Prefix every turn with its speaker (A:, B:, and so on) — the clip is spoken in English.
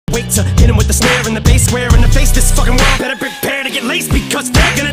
A: Wait to hit him with the snare and the bass square in the face. This fucking world better prepare to get laced, because they're gonna